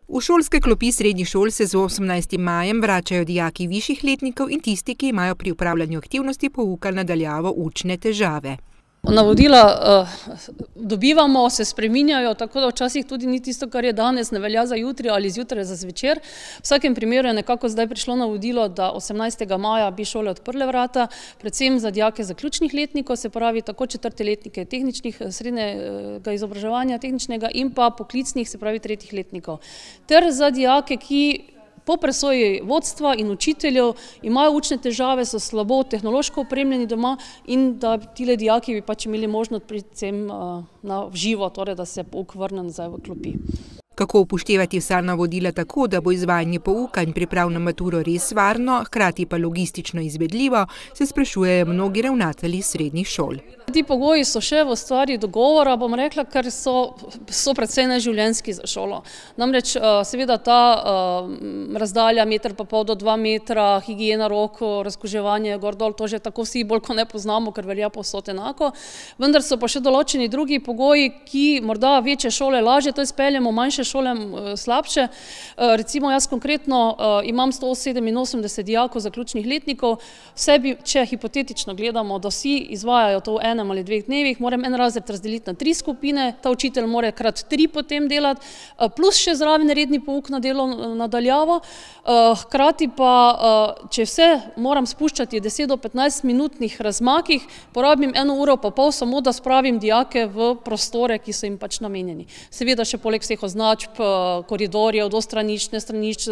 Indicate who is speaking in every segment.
Speaker 1: V šolske klopi srednjih šol se z 18. majem vračajo dijaki višjih letnikov in tisti, ki imajo pri upravljanju aktivnosti pouka na daljavo učne težave.
Speaker 2: Navodila dobivamo, se spreminjajo, tako da včasih tudi ni tisto, kar je danes, ne velja za jutri ali zjutraj za zvečer. V vsakem primeru je nekako zdaj prišlo navodilo, da 18. maja bi šole odprle vrata, predvsem za dijake zaključnih letnikov, se pravi tako četrte letnike tehničnih, srednjega izobraževanja tehničnega in pa poklicnih, se pravi tretjih letnikov. Ter za dijake, ki po presoji vodstva in učiteljev imajo učne težave, so slabo tehnološko opremljeni doma in da tile dijaki bi pač imeli možnost predvsem na živo, torej da se pouk vrne nazaj v klopi.
Speaker 1: Kako upoštevati vsa navodila tako, da bo izvajanje pouka in priprav na maturo res varno, hkrati pa logistično izvedljivo, se sprašujejo mnogi ravnatelji srednjih šol.
Speaker 2: Ti pogoji so še v stvari dogovora, bom rekla, ker so predvsej neživljenjski za šolo. Namreč seveda ta razdalja 1,5 do 2 metra, higiena rok, razkuževanje gor dol, to že tako vsi bolj kot ne poznamo, ker velja povsod enako. Vendar so pa še določeni drugi pogoji, ki morda večje šole lažje to izpeljemo, manjše šole slabše. Recimo jaz konkretno imam 187 dijakov zaključnih letnikov, vse če hipotetično gledamo, da vsi izvajajo to v enem ali 2 dnevih, moram en razred razdeliti na 3 skupine, ta učitelj mora krat 3 potem delati, plus še zraven redni pouk na delo nadaljavo. Hkrati pa, če vse moram spuščati 10 do 15 minutnih razmakih, porabim 1,5 ure samo, da spravim dijake v prostore, ki so jim pač namenjeni. Seveda še poleg vseh označb, koridorjev, do stranišč, nestranišč,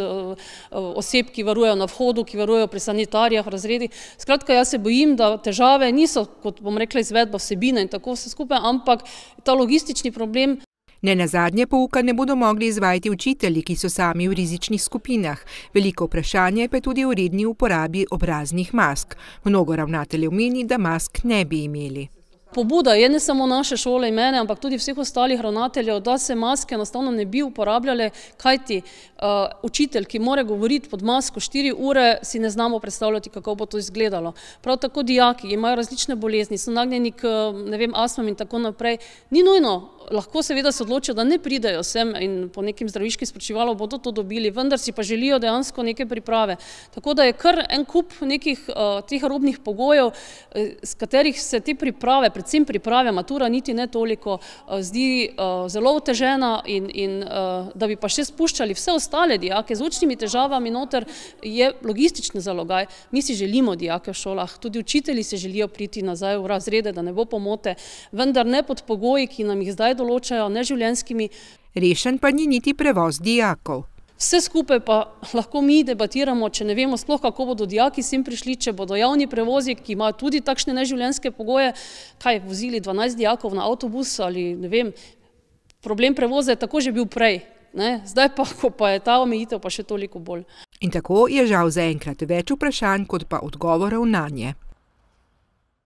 Speaker 2: oseb, ki varujejo na vhodu, ki varujejo pri sanitarijah, razredih. Skratka, jaz se bojim, da težave niso, kot bom rekla, izvedba vsebine in tako vse skupaj, ampak ta logistični problem.
Speaker 1: Nenazadnje pouka ne bodo mogli izvajati učitelji, ki so sami v rizičnih skupinah. Veliko vprašanje pa je tudi o redni uporabi obraznih mask. Mnogo ravnateljev meni, da mask ne bi imeli.
Speaker 2: Pobuda je ne samo naše šole in mene, ampak tudi vseh ostalih ravnateljev, da se maske enostavno ne bi uporabljale, kajti učitelj, ki mora govoriti pod masko 4 ure, si ne znamo predstavljati, kako bo to izgledalo. Prav tako dijaki imajo različne bolezni, so nagnjeni k, ne vem, astmam in tako naprej. Ni nujno, lahko seveda se odločijo, da ne pridejo sem in po nekim zdravniškim spričevalom bodo to dobili, vendar si pa želijo dejansko neke priprave. Tako da je kar en kup nekih teh robnih pogojev, s katerih se te priprave, predvsem priprave, matura niti ne toliko, zdi zelo otežena in da bi pa še spuščali vse ostale dijake z učnimi težavami noter, je logistični zalogaj. Mi si želimo dijake v šolah, tudi učitelji se želijo priti nazaj v razrede, da ne bo pomote, vendar ne pod pogoji, ki nam jih zdaj določajo, neživljenjskimi.
Speaker 1: Rešen pa ni niti prevoz dijakov.
Speaker 2: Vse skupaj pa lahko mi debatiramo, če ne vemo sploh, kako bodo dijaki sem prišli, če bodo javni prevozi, ki imajo tudi takšne neživljenjske pogoje, kaj vozili 12 dijakov na avtobus ali ne vem, problem prevoza je tako že bil prej. Zdaj pa, ko pa je ta omejitev, pa še toliko bolj.
Speaker 1: In tako je žal zaenkrat več vprašanj, kot pa odgovorov nanje.